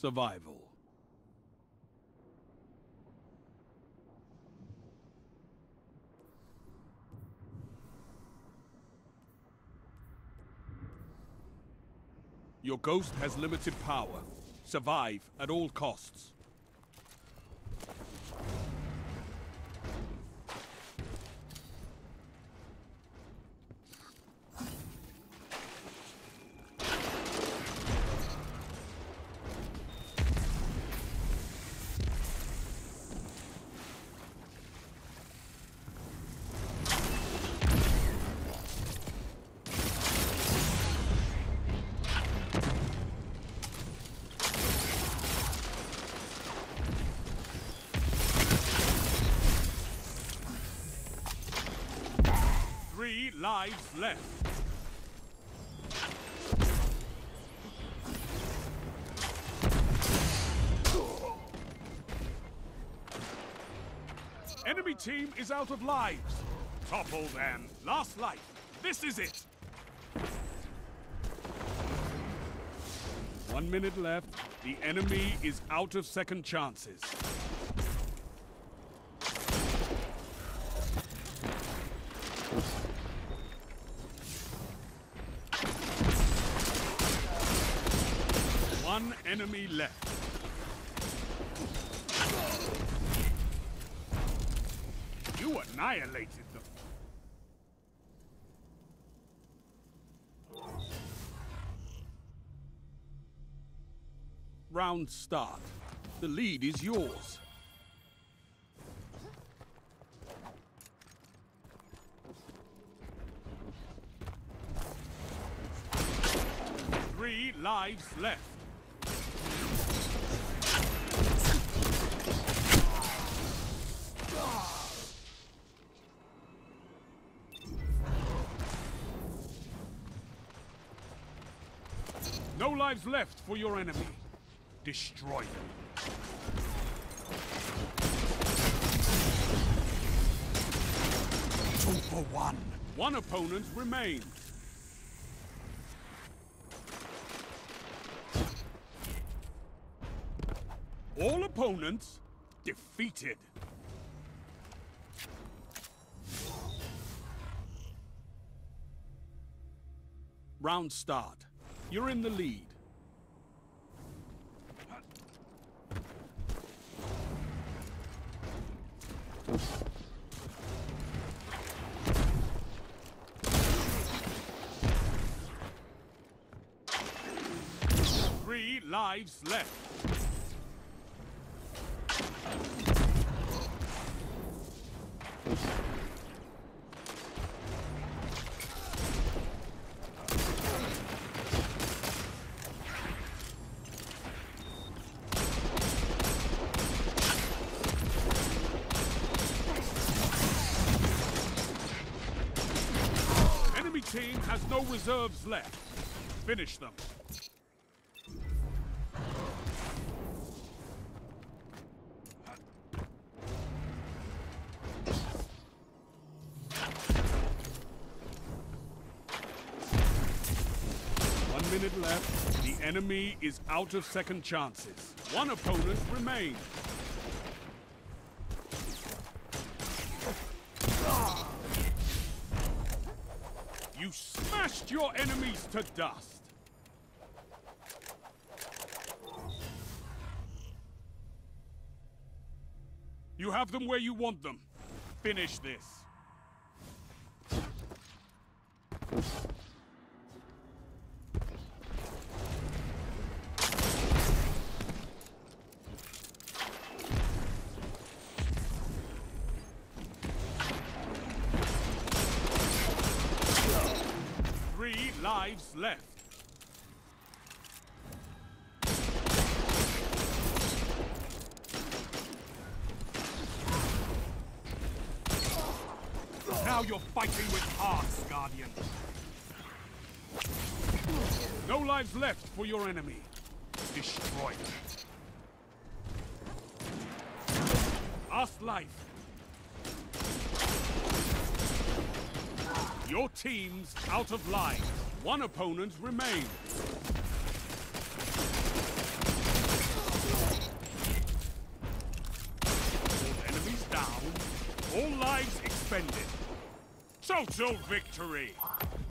survival. Your ghost has limited power. Survive at all costs. Three lives left. Enemy team is out of lives. Topple them. Last life. This is it. 1 minute left. The enemy is out of second chances. One enemy left. You annihilated them. Round start. The lead is yours. Three lives left. No lives left for your enemy. Destroy them. 2 for 1. One opponent remains. All opponents defeated. Round start. You're in the lead. Three lives left. Enemy team has no reserves left. Finish them. Minute left. The enemy is out of second chances. One opponent remains. You smashed your enemies to dust. You have them where you want them. Finish this. Three lives left. Now you're fighting with hearts, Guardian. No lives left for your enemy. Destroy them. Last life. Your team's out of lives. One opponent remains. defended. Total victory!